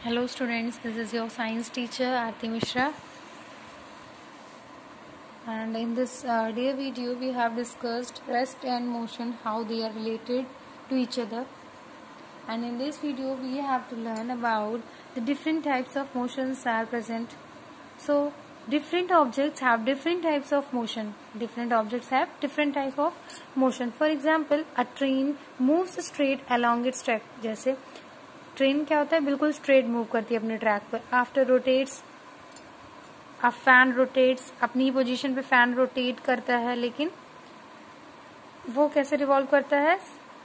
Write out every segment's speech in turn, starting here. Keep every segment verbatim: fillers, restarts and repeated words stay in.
Hello students, this is your science teacher Aarti Mishra, and in this uh, dear video we have discussed rest and motion, how they are related to each other. And in this video we have to learn about the different types of motions are present. So different objects have different types of motion. Different objects have different type of motion. For example, a train moves straight along its track. जैसे train क्या होता है, बिल्कुल straight move करती है अपने track पर. After rotates, a fan rotates, अपनी पोजीशन पे फैन रोटेट करता है, लेकिन वो कैसे रिवॉल्व करता है,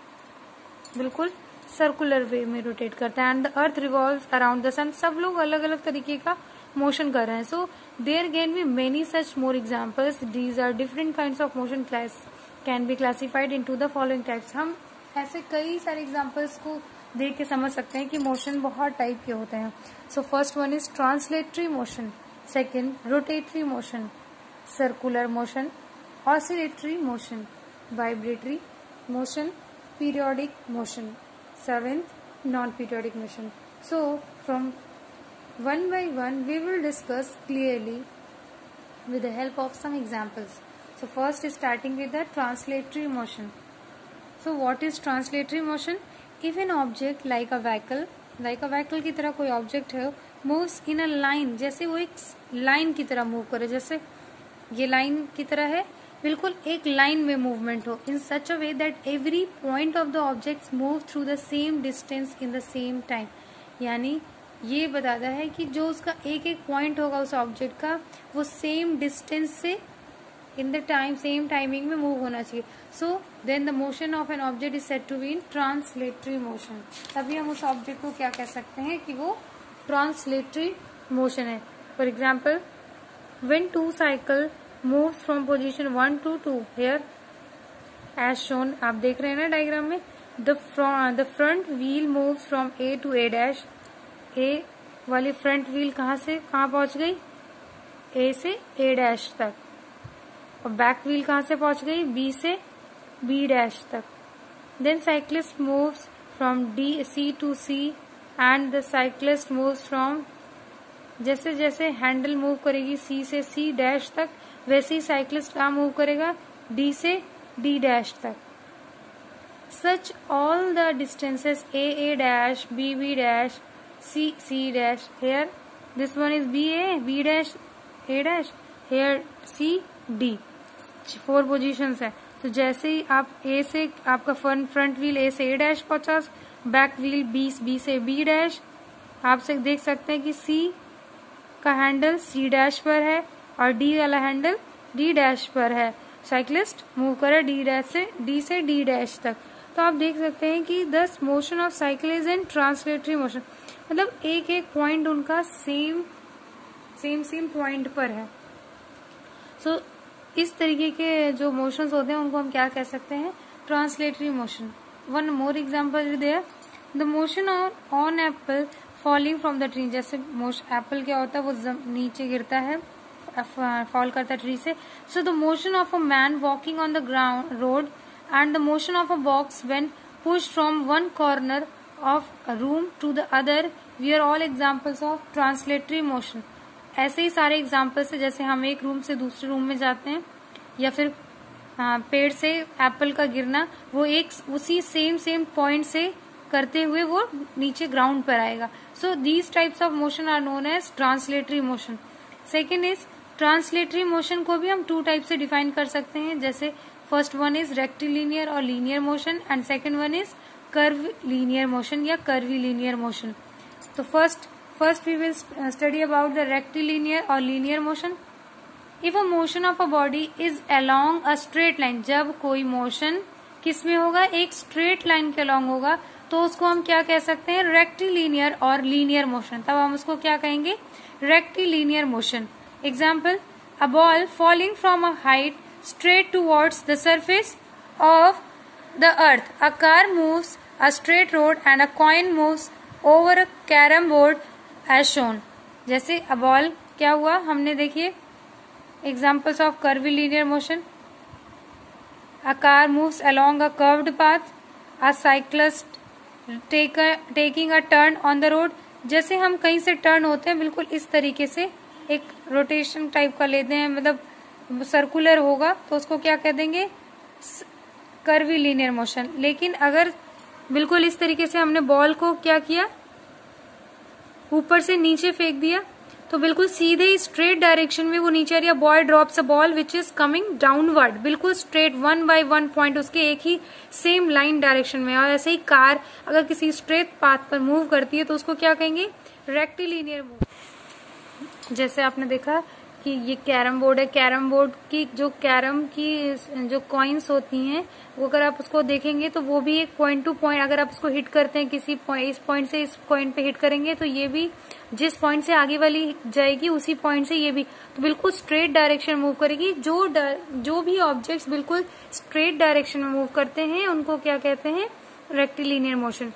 बिल्कुल सर्कुलर वे में रोटेट करता है. And the earth revolves around the sun. सब लोग अलग अलग तरीके का मोशन कर रहे हैं. So there can be many such more examples. These are different kinds of motion class can be classified into the following types. हम ऐसे कई सारे एग्जाम्पल्स को देख के समझ सकते हैं कि मोशन बहुत टाइप के होते हैं. So first one is translatory motion, second rotatory motion, circular motion, oscillatory motion, vibratory motion, periodic motion, seventh non periodic motion. So from one by one we will discuss clearly with the help of some examples. So first is starting with the translatory motion. So what is translatory motion? If an object like a vehicle, like a vehicle की तरह कोई object है, moves in a line, जैसे वो एक line की तरह move करे, जैसे ये line की तरह है, बिल्कुल एक line में movement हो, in such a way that every point of the objects move through the same distance in the same time. यानी ये बताता है कि जो उसका एक एक पॉइंट होगा उस ऑब्जेक्ट का, वो सेम डिस्टेंस से in the time same timing में मूव होना चाहिए. So then the motion of an object is said to be in translatory motion. तभी हम उस ऑब्जेक्ट को क्या कह सकते हैं कि वो ट्रांसलेटरी मोशन है. For example, when two cycle move from position one to two, here as shown, आप देख रहे हैं ना डायग्राम में, the front wheel move from A to A dash. A वाली फ्रंट व्हील कहाँ से कहाँ पहुंच गई, ए से ए डैश तक, और बैक व्हील कहाँ से पहुंच गई, बी से बी डैश तक. Then cyclist moves from D C to C, and the cyclist moves from, जैसे जैसे हैंडल मूव करेगी सी से सी डैश तक, वैसे ही साइक्लिस्ट कहाँ मूव करेगा, डी से डी डैश तक. Such all the distances A A dash, B B dash, C, C dash. Here this one is B A, B dash, A dash. Here C, D. Four positions है. तो जैसे ही आप A से आपका front front wheel A से A dash पहुंचा, back wheel B B से B डैश, आप से देख सकते हैं कि C का हैंडल C डैश पर है और D वाला हैंडल D डैश पर है. साइक्लिस्ट मूव करे D डैश से D से D डैश तक. तो आप देख सकते हैं कि this motion of cycle is an translatory motion. मतलब एक एक पॉइंट उनका सेम सेम सेम पॉइंट पर है. सो so, इस तरीके के जो मोशंस होते हैं उनको हम क्या कह सकते हैं, translatory motion. One more example is there, the motion on apple falling from the tree. जैसे एप्पल क्या होता है, वो नीचे गिरता है, फॉल करता है ट्री से. So the motion of a man walking on the ground road, and the motion of a box when pushed from one corner of a room to the other, we are all examples of translatory motion. ऐसे ही सारे examples है, जैसे हम एक room से दूसरे room में जाते हैं, या फिर आ, पेड़ से एप्पल का गिरना, वो एक उसी सेम सेम पॉइंट से करते हुए वो नीचे ग्राउंड पर आएगा. So these types of motion are known as translatory motion. Second is translatory motion को भी हम टू टाइप से डिफाइन कर सकते हैं. जैसे फर्स्ट वन इज रेक्टिलिनियर और linear motion, and second one is curvilinear motion या कर्वी लीनियर मोशन. तो first first we will study about the rectilinear और linear motion. If a motion of a body is along a straight line, जब कोई motion किस में होगा, एक straight line के अलोंग होगा, तो उसको हम क्या कह सकते हैं, रेक्टिलिनियर और लीनियर मोशन. तब हम उसको क्या कहेंगे, rectilinear motion. Example, a ball falling from a height straight towards the surface of the earth. A car moves a straight road and a coin moves over a carom board as shown. जैसे a ball क्या हुआ, हमने देखिए examples of curvilinear motion. A car moves along a curved path. A cyclist take a, taking a turn on the road. जैसे हम कहीं से turn होते हैं बिल्कुल इस तरीके से एक रोटेशन टाइप का लेते हैं, मतलब सर्कुलर होगा तो उसको क्या कह देंगे, कर्वी लीनियर मोशन। लेकिन अगर बिल्कुल इस तरीके से हमने बॉल को क्या किया, ऊपर से नीचे फेंक दिया, तो बिल्कुल सीधे स्ट्रेट डायरेक्शन में वो नीचे आ रही है। Boy drops a ball which is coming downward, बिल्कुल straight one by one point उसके एक ही सेम लाइन डायरेक्शन में। और ऐसे ही कार अगर किसी स्ट्रेट पाथ पर मूव करती है तो उसको क्या कहेंगे, रेक्टिलिनियर मूव। जैसे आपने देखा कि ये कैरम बोर्ड है, कैरम बोर्ड की जो कैरम की जो कॉइन्स होती हैं वो अगर आप उसको देखेंगे तो वो भी एक पॉइंट टू पॉइंट, अगर आप उसको हिट करते हैं किसी पॉइंट, इस पॉइंट से इस पॉइंट पे हिट करेंगे तो ये भी जिस पॉइंट से आगे वाली जाएगी उसी पॉइंट से ये भी, तो बिल्कुल स्ट्रेट डायरेक्शन मूव करेगी। जो जो भी ऑब्जेक्ट्स बिल्कुल स्ट्रेट डायरेक्शन में मूव करते हैं उनको क्या कहते हैं, rectilinear motion.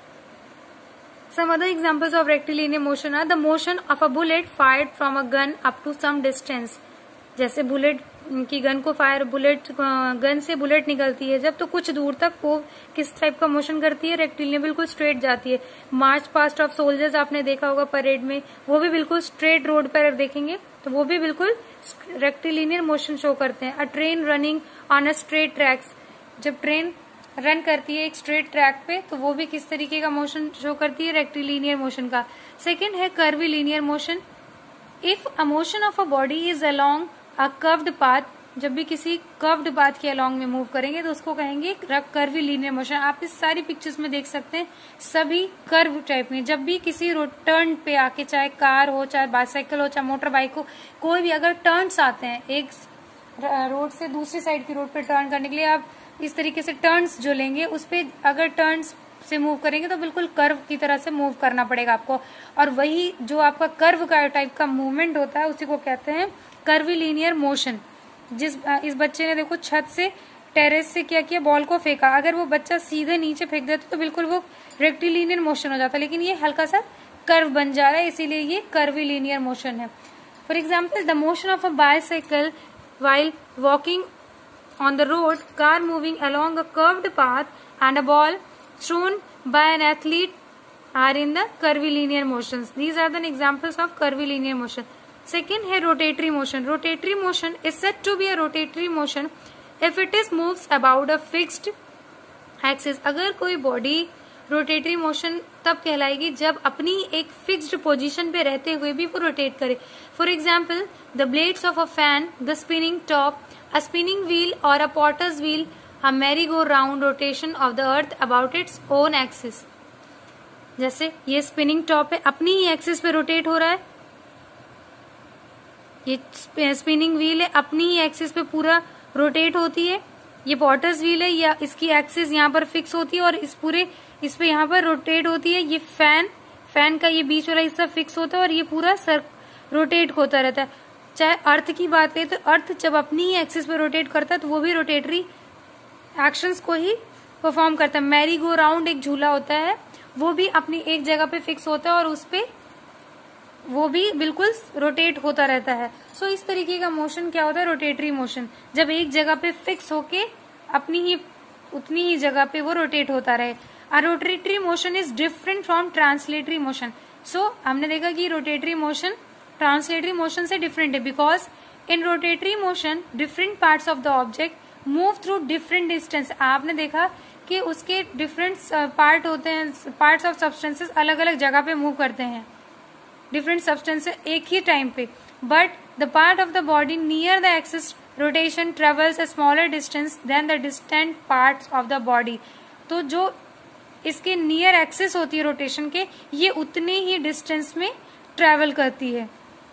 Some other examples of rectilinear motion are the motion of a bullet fired from a gun up to some distance। जैसे बुलेट की गन को फायर, बुलेट गन से बुलेट निकलती है जब, तो कुछ दूर तक वो किस टाइप का मोशन करती है, रेक्टिलिनियर, बिल्कुल स्ट्रेट जाती है। मार्च पास्ट ऑफ सोल्जर्स आपने देखा होगा परेड में, वो भी बिल्कुल स्ट्रेट रोड पर देखेंगे तो वो भी बिल्कुल रेक्टिलिनियर मोशन शो करते हैं। A train running on a straight tracks, जब ट्रेन रन करती है एक स्ट्रेट ट्रैक पे तो वो भी किस तरीके का मोशन शो करती है, रेक्टिलिनियर मोशन का। सेकंड है curvilinear motion. If a motion of a body is along a curved path, जब भी किसी कर्व्ड पाथ के अलोंग में मूव करेंगे तो उसको कहेंगे कर्वीलिनियर मोशन। आप इस सारी पिक्चर्स में देख सकते हैं सभी कर्व टाइप में, जब भी किसी टर्न पे आके, चाहे कार हो, चाहे बाइसाइकिल हो, चाहे मोटर बाइक हो, कोई भी अगर टर्न्स आते हैं एक रोड से दूसरी साइड की रोड पे टर्न करने के लिए, आप इस तरीके से टर्न्स जो लेंगे उस पे अगर टर्न्स से मूव करेंगे तो बिल्कुल कर्व की तरह से मूव करना पड़ेगा आपको। और वही जो आपका कर्व का टाइप का मूवमेंट होता है उसी को कहते हैं कर्वीलिनियर मोशन। जिस इस बच्चे ने देखो छत से, टेरेस से क्या किया, बॉल को फेंका, अगर वो बच्चा सीधे नीचे फेंक देता तो बिल्कुल वो रेक्टिलिनियर मोशन हो जाता, लेकिन ये हल्का सा कर्व बन जा रहा है, इसीलिए ये कर्वीलिनियर मोशन है। For example the motion of a bicycle while walking on the road, car moving along a curved path, and a ball thrown by an athlete are in the curvilinear motions. These are the examples of curvilinear motion. Second है rotatory motion. Rotatory motion is said to be a rotatory motion if it is moves about a fixed axis. अगर कोई body rotatory motion तब कहलाएगी जब अपनी एक fixed position पे रहते हुए भी वो रोटेट करे। For example the blades of a fan, the spinning top, a spinning wheel और a potter's wheel, a merry go round rotation of the earth about its own axis. जैसे ये spinning top है, अपनी ही axis पे rotate हो रहा है, ये स्पिनिंग व्हील है, अपनी ही एक्सिस पे पूरा रोटेट होती है, ये पॉटर्स व्हील है, या इसकी एक्सिस यहाँ पर फिक्स होती है और इस पूरे इस पे यहाँ पर रोटेट होती है। ये फैन, फैन का ये बीच वाला हिस्सा फिक्स होता है और ये पूरा सर रोटेट होता रहता है। चाहे अर्थ की बात करें तो अर्थ जब अपनी ही एक्सिस पे रोटेट करता है तो वो भी रोटेटरी एक्शंस को ही परफॉर्म करता है। मैरी गो राउंड एक झूला होता है, वो भी अपनी एक जगह पे फिक्स होता है और उस पे वो भी बिल्कुल रोटेट होता रहता है। सो so, इस तरीके का मोशन क्या होता है, रोटेटरी मोशन, जब एक जगह पे फिक्स होके अपनी ही उतनी ही जगह पे वो रोटेट होता रहे। A rotatory motion is different from translatory motion. So हमने देखा कि रोटेटरी मोशन ट्रांसलेटरी मोशन से डिफरेंट है, because in rotatory motion different parts of the object move through different distance. आपने देखा कि उसके डिफरेंट पार्ट होते हैं, पार्ट्स ऑफ सब्सटेंसेस अलग अलग जगह पे मूव करते हैं, डिफरेंट सब्सटेंसेस एक ही टाइम पे, but the part of the body near the axis rotation travels a smaller distance than the distant parts of the body. तो जो इसके नियर एक्सिस होती है रोटेशन के, ये उतने ही डिस्टेंस में ट्रेवल करती है।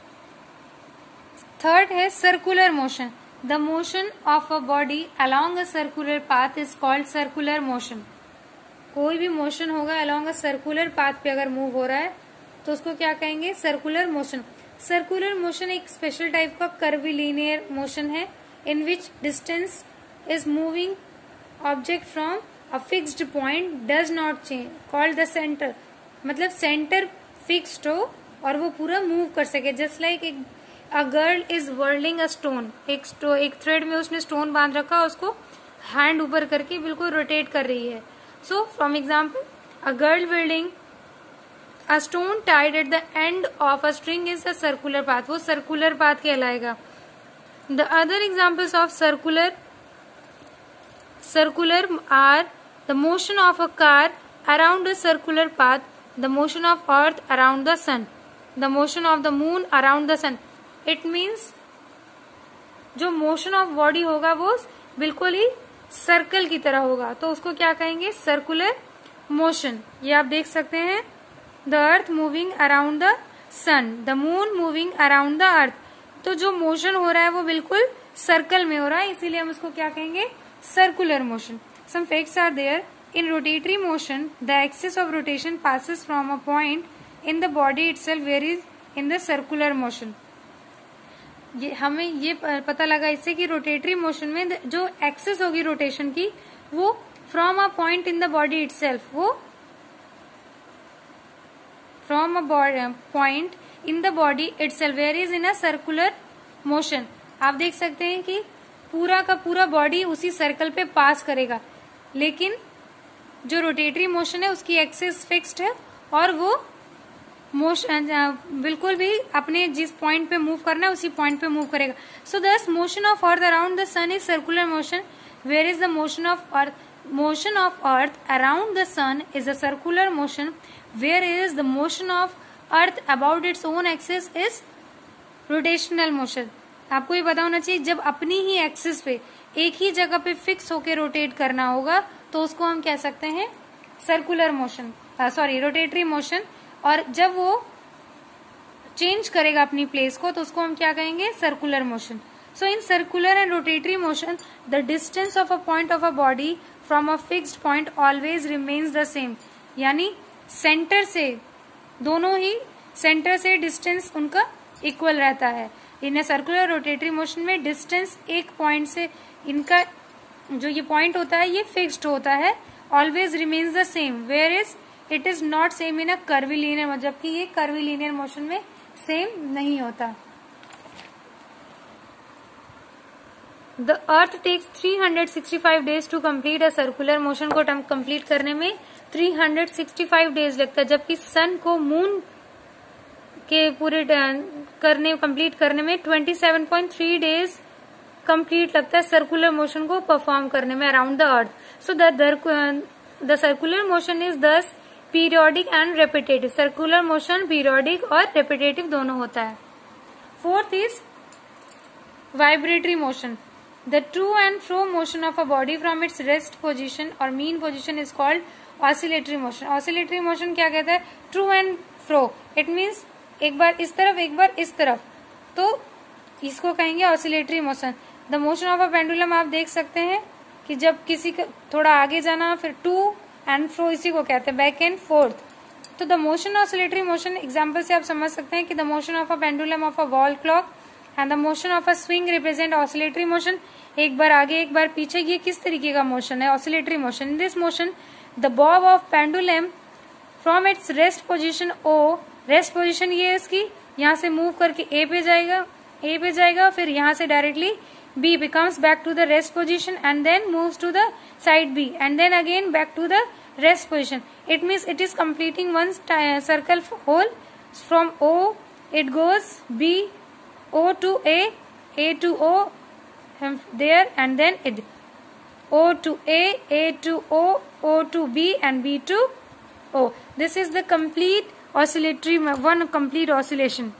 थर्ड है circular motion. The motion of a body along a circular path is called circular motion. कोई भी मोशन होगा अलोंग अ सर्कुलर पाथ पे अगर मूव हो रहा है तो उसको क्या कहेंगे, सर्कुलर मोशन। सर्कुलर मोशन एक स्पेशल टाइप का कर्वीलिनियर मोशन है in which distance is moving object from a fixed point does not change, called the centre. मतलब सेंटर फिक्स्ड हो और वो पूरा मूव कर सके। जस्ट लाइक एक a girl is whirling a stone, एक स्टो, एक थ्रेड में उसने स्टोन बांध रखा, उसको हैंड ऊपर करके बिल्कुल रोटेट कर रही है। So from example a girl wielding A stone tied at the end of a string is a circular path. वो circular path कहलाएगा. The other examples of circular circular are the motion of a car around a circular path, the motion of earth around the sun, the motion of the moon around the sun. It means जो motion of body होगा वो बिल्कुल ही circle की तरह होगा, तो उसको क्या कहेंगे? Circular motion. ये आप देख सकते हैं. The earth moving around the sun, the moon moving around the earth. तो जो मोशन हो रहा है वो बिल्कुल सर्कल में हो रहा है, इसीलिए हम उसको क्या कहेंगे? Circular motion. Some facts are there. In rotatory motion the axis of rotation passes from a point in the body itself where is in the circular motion. ये हमें ये पता लगा इससे कि रोटेटरी मोशन में जो एक्सिस होगी रोटेशन की वो from a point in the body itself, वो from a point in the body itself where is in a circular motion. आप देख सकते हैं कि पूरा का पूरा बॉडी उसी सर्कल पे पास करेगा, लेकिन जो रोटेटरी मोशन है उसकी एक्सिस फिक्स्ड है और वो मोशन बिल्कुल भी अपने जिस पॉइंट पे मूव करना है उसी पॉइंट पे मूव करेगा. So this motion of earth around the sun is circular motion, where is the motion of earth motion of earth around the sun is a circular motion, where is the motion of earth about its own axis is rotational motion. आपको ये पता होना चाहिए, जब अपनी ही axis पे एक ही जगह पे फिक्स होके रोटेट करना होगा तो उसको हम कह सकते हैं circular motion, sorry rotatory motion. और जब वो चेंज करेगा अपनी प्लेस को तो उसको हम क्या कहेंगे? Circular motion. So in circular and rotatory motion the distance of a point of a body from a fixed point always remains the same. यानी सेंटर से, दोनों ही सेंटर से डिस्टेंस उनका इक्वल रहता है. इन सर्कुलर रोटेटरी मोशन में distance एक पॉइंट से, इनका जो ये पॉइंट होता है ये फिक्स्ड होता है, always remains the same, where is it is not same in a curvilinear, जबकि ये कर्वीलिनियर मोशन में सेम नहीं होता. The earth takes three hundred sixty five days to complete a circular motion. को कंप्लीट करने में three hundred sixty five days लगता है, जबकि सन को मून के पूरे करने कंप्लीट करने में twenty seven point three days complete लगता है सर्कुलर मोशन को परफॉर्म करने में around the earth. So the circular motion is thus periodic and repetitive. Circular motion periodic और रेपिटेटिव दोनों होता है. Fourth is vibratory motion. The to and fro motion of a body from its rest position और mean position is called oscillatory motion. Oscillatory motion क्या कहता है? To and fro. It means एक बार इस तरफ एक बार इस तरफ, तो इसको कहेंगे oscillatory motion. The motion of a pendulum आप देख सकते हैं कि जब किसी का थोड़ा आगे जाना, फिर टू एंड फ्रो, इसी को कहते हैं बैक एंड फोर्थ. तो the motion oscillatory motion example से आप समझ सकते हैं कि the motion of a pendulum of a wall clock and the motion of a swing represent oscillatory motion. एक बार आगे एक बार पीछे, ये किस तरीके का मोशन है? Oscillatory motion. In this motion the bob of pendulum from its rest position O, rest position ये है इसकी, यहाँ से मूव करके ए पे जाएगा, ए पे जाएगा, फिर यहाँ से directly B becomes back to the rest position and then moves to the side B and then again back to the rest position. It means it is completing one circle hole. From O it goes B, O to A, A to O, there and then it O to A, A to O, O to B and B to O. This is the complete oscillatory, one complete oscillation.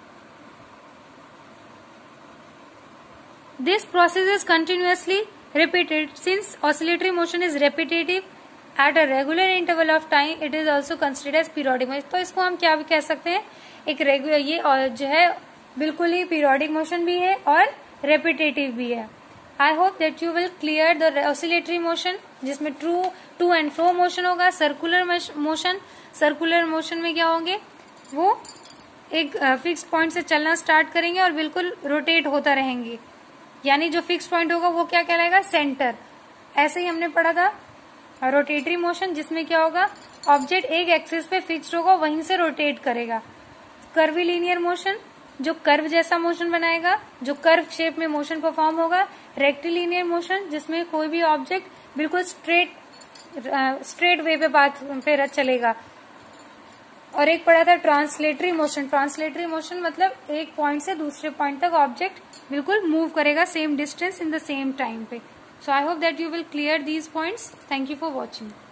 This process is continuously repeated. Since oscillatory motion is repetitive at a regular interval of time, it is also considered as periodic motion. तो इसको हम क्या भी कह सकते हैं? एक regular, ये और जो है बिल्कुल ही periodic motion भी है और repetitive भी है. I hope that you will clear the oscillatory motion, जिसमें true to and fro motion होगा. circular motion, circular motion में क्या होंगे? वो एक फिक्स पॉइंट से चलना स्टार्ट करेंगे और बिल्कुल रोटेट होता रहेंगे, यानी जो फिक्स पॉइंट होगा वो क्या कहलाएगा? सेंटर. ऐसे ही हमने पढ़ा था रोटेटरी मोशन, जिसमें क्या होगा? ऑब्जेक्ट एक एक्सिस पे फिक्स्ड होगा, वहीं से रोटेट करेगा. कर्वीलिनियर मोशन जो कर्व जैसा मोशन बनाएगा, जो कर्व शेप में मोशन परफॉर्म होगा. रेक्टिलिनियर मोशन जिसमें कोई भी ऑब्जेक्ट बिल्कुल स्ट्रेट स्ट्रेट वे पे पाथ पे चलेगा. और एक पढ़ा था ट्रांसलेटरी मोशन। ट्रांसलेटरी मोशन मतलब एक पॉइंट से दूसरे पॉइंट तक ऑब्जेक्ट बिल्कुल मूव करेगा same distance in the same time पे। So I hope that you will clear these points. Thank you for watching.